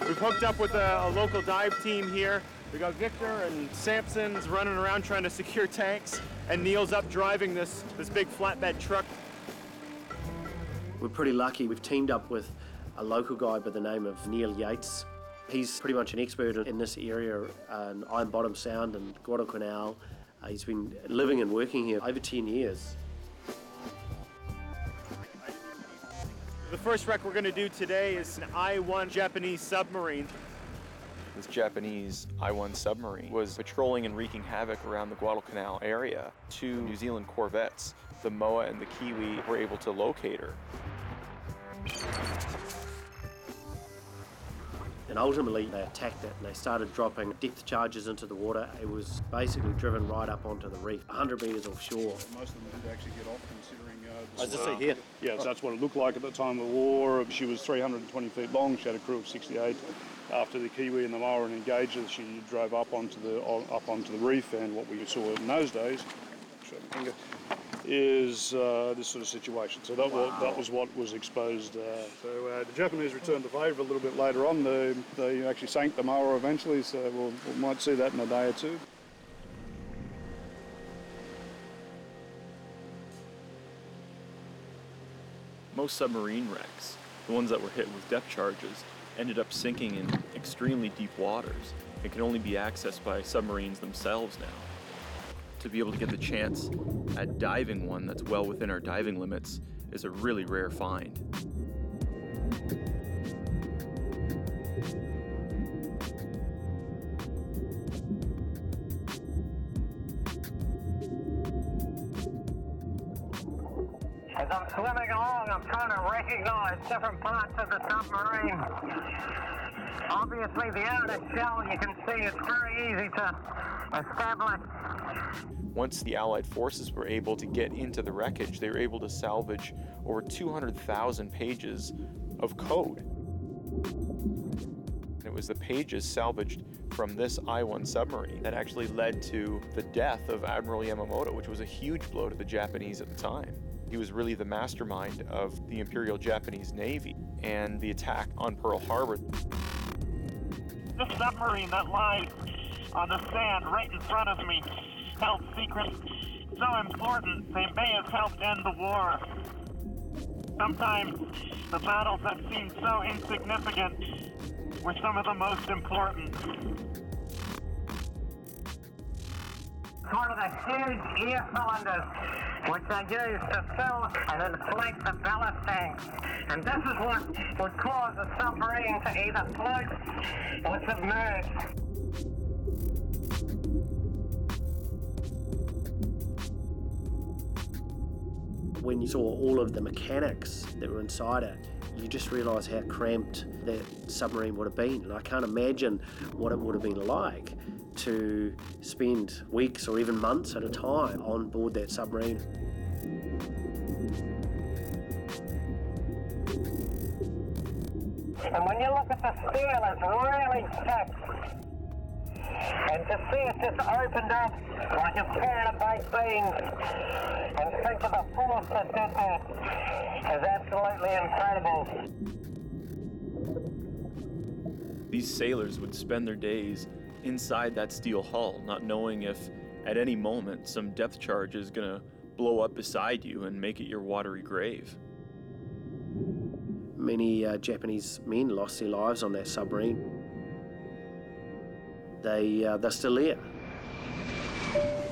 We've hooked up with a local dive team here. We got Victor and Samson's running around trying to secure tanks, and Neil's up driving this big flatbed truck. We're pretty lucky. We've teamed up with a local guy by the name of Neil Yates. He's pretty much an expert in this area, in Iron Bottom Sound and Guadalcanal. He's been living and working here over 10 years. The first wreck we're going to do today is an I-1 Japanese submarine. This Japanese I-1 submarine was patrolling and wreaking havoc around the Guadalcanal area. Two New Zealand corvettes, the Moa and the Kiwi, were able to locate her. And ultimately they attacked it and they started dropping depth charges into the water. It was basically driven right up onto the reef, 100 metres offshore. Most of them did actually get off, considering I just see here. Yeah, so that's what it looked like at the time of the war. She was 320 feet long. She had a crew of 68. After the Kiwi and the Moa engaged her, she drove up onto the reef, and what we saw in those days, show my finger, is this sort of situation. So that was what was exposed. So the Japanese returned the favour a little bit later on. They actually sank the Moa eventually, so we might see that in a day or two. Most submarine wrecks, the ones that were hit with depth charges, ended up sinking in extremely deep waters. It can only be accessed by submarines themselves now. To be able to get the chance at diving one that's well within our diving limits is a really rare find. As I'm swimming along, I'm trying to recognize different parts of the submarine. Obviously, the outer shell, you can see it's very easy to establish. Once the Allied forces were able to get into the wreckage, they were able to salvage over 200,000 pages of code. It was the pages salvaged from this I-1 submarine that actually led to the death of Admiral Yamamoto, which was a huge blow to the Japanese at the time. He was really the mastermind of the Imperial Japanese Navy and the attack on Pearl Harbor. This submarine that lies on the sand right in front of me, held secret, so important, they may have helped end the war. Sometimes the battles that seem so insignificant were some of the most important. One of the huge air cylinders which are used to fill and inflate the ballast tanks. And this is what would cause a submarine to either float or submerge. When you saw all of the mechanics that were inside it, you just realise how cramped that submarine would have been. And I can't imagine what it would have been like to spend weeks or even months at a time on board that submarine. And when you look at the steel, it's really thick. And to see it just opened up like a pan of baked beans and think of the force that did that is absolutely incredible. These sailors would spend their days inside that steel hull, not knowing if at any moment some depth charge is going to blow up beside you and make it your watery grave. Many Japanese men lost their lives on that submarine. They're still there.